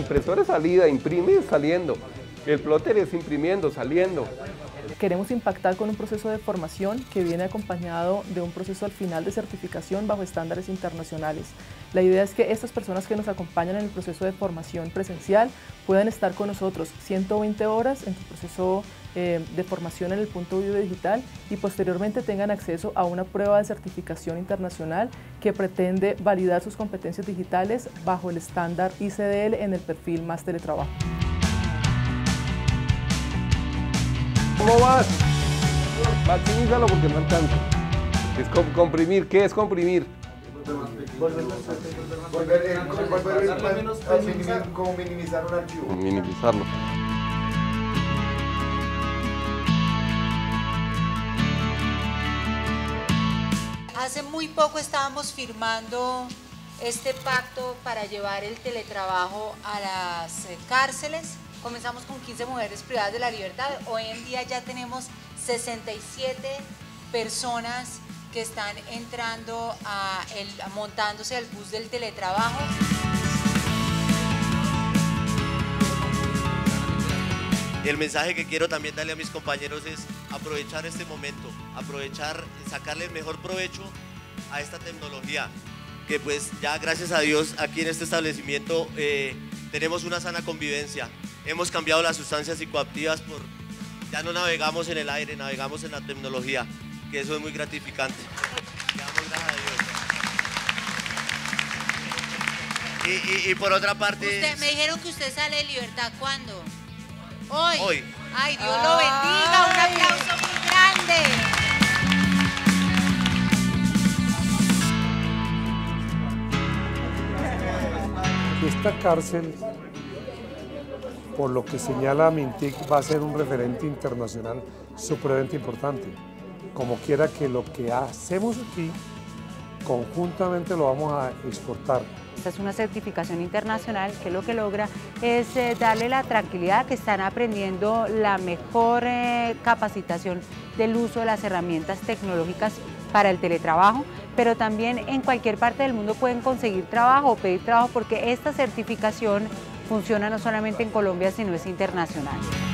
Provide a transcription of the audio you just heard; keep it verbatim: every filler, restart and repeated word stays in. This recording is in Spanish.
impresora es salida, imprime saliendo, el plotter es imprimiendo, saliendo. Queremos impactar con un proceso de formación que viene acompañado de un proceso al final de certificación bajo estándares internacionales. La idea es que estas personas que nos acompañan en el proceso de formación presencial puedan estar con nosotros ciento veinte horas en el proceso eh, de formación en el punto vivo digital y posteriormente tengan acceso a una prueba de certificación internacional que pretende validar sus competencias digitales bajo el estándar I C D L en el perfil Más Teletrabajo. ¿Cómo vas? Maximízalo porque no alcanza. Es com comprimir. ¿Qué es comprimir? Volver, volver, volver a, a minimizar, como minimizar un archivo. Minimizarlo. Hace muy poco estábamos firmando este pacto para llevar el teletrabajo a las cárceles. Comenzamos con quince mujeres privadas de la libertad. Hoy en día ya tenemos sesenta y siete personas que están entrando, a el, a montándose al bus del teletrabajo. El mensaje que quiero también darle a mis compañeros es aprovechar este momento, aprovechar, sacarle el mejor provecho a esta tecnología, que pues ya gracias a Dios aquí en este establecimiento eh, tenemos una sana convivencia. Hemos cambiado las sustancias psicoactivas por, ya no navegamos en el aire, navegamos en la tecnología, que eso es muy gratificante. Le damos gracias a Dios. Y, y, y por otra parte... Usted, me dijeron que usted sale de libertad, ¿cuándo? Hoy. Hoy. Ay, Dios lo bendiga, un aplauso muy grande. Esta cárcel, por lo que señala Mintic, va a ser un referente internacional supremamente importante. Como quiera que lo que hacemos aquí, conjuntamente lo vamos a exportar. Esta es una certificación internacional que lo que logra es eh, darle la tranquilidad que están aprendiendo la mejor eh, capacitación del uso de las herramientas tecnológicas para el teletrabajo, pero también en cualquier parte del mundo pueden conseguir trabajo o pedir trabajo porque esta certificación funciona no solamente en Colombia, sino es internacional.